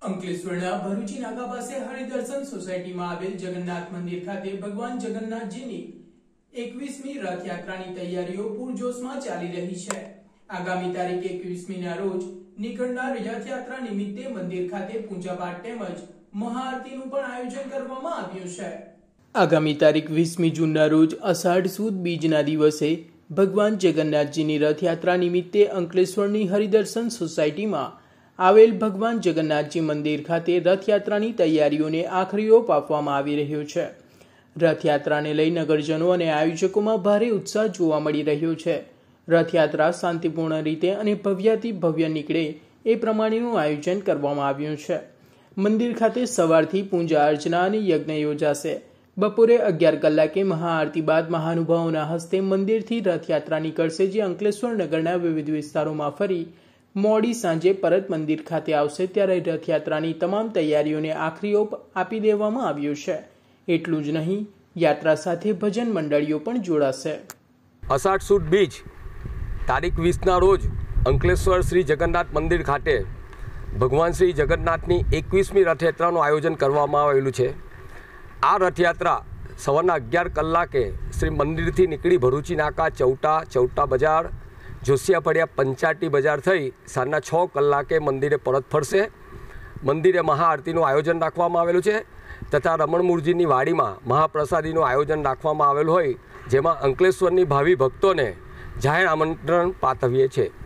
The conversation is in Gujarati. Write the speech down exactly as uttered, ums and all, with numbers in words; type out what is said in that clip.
અંકલેશ્વરના ભરૂચી નાકા પાસે હરિદર્શન સોસાયટીમાં આવેલ જગન્નાથ મંદિર ખાતે ભગવાન જગન્નાથજીની એકવીસમી રથયાત્રાની તૈયારીઓ પૂરજોશમાં ચાલી રહી છે। આગામી તારીખ એકવીસમીના રોજ નીકળનાર રથયાત્રા નિમિત્તે મંદિર ખાતે પૂજાપાઠ તેમજ મહાઆરતીનું પણ આયોજન કરવામાં આવ્યું છે। આગામી તારીખ વીસમી જૂનના રોજ અષાઢ સુદ બીજના દિવસે ભગવાન જગન્નાથજીની રથયાત્રા નિમિત્તે અંકલેશ્વરની હરિદર્શન સોસાયટીમાં આવેલ ભગવાન જગન્નાથજી મંદિર ખાતે રથયાત્રાની તૈયારીઓને આખરી ઓપ આપવામાં આવી રહ્યો છે। રથયાત્રાને લઈ નગરજનો અને આયોજકોમાં ભારે ઉત્સાહ જોવા મળી રહ્યો છે। રથયાત્રા શાંતિપૂર્ણ રીતે અને ભવ્યાતિ ભવ્ય નીકળે એ પ્રમાણેનું આયોજન કરવામાં આવ્યું છે। મંદિર ખાતે સવારથી પૂજા અર્ચના અને યજ્ઞ યોજાશે। બપોરે અગિયાર કલાકે મહાઆરતી બાદ મહાનુભાવોના હસ્તે મંદિરથી રથયાત્રા નીકળશે, જે અંકલેશ્વર નગરના વિવિધ વિસ્તારોમાં ફરી મોડી સાંજે પરત મંદિર ખાતે આવશે। ત્યારે રથયાત્રાની તમામ તૈયારીઓને આખરી ઓપ આપી દેવામાં આવ્યો છે। એટલું જ નહીં, યાત્રા સાથે ભજન મંડળીઓ પણ જોડાશે। અષાઢ સુદ બીજ તારીખ વીસના રોજ અંકલેશ્વર શ્રી જગન્નાથ મંદિર ખાતે ભગવાન શ્રી જગન્નાથની એકવીસમી રથયાત્રાનું આયોજન કરવામાં આવેલું છે। આ રથયાત્રા સવારના અગિયાર કલાકે શ્રી મંદિરથી નીકળી ભરૂચી નાકા, ચૌટા ચૌટા બજાર, જોશિયા ફળિયા, પંચાટી બજાર થઈ સાંજના છ કલાકે મંદિરે પરત ફરશે। મંદિરે મહાઆરતીનું આયોજન રાખવામાં આવેલું છે તથા રમણમૂળજીની વાડીમાં મહાપ્રસાદીનું આયોજન રાખવામાં આવેલું હોય, જેમાં અંકલેશ્વરની ભાવિ ભક્તોને જાહેર આમંત્રણ પાઠવીએ છીએ।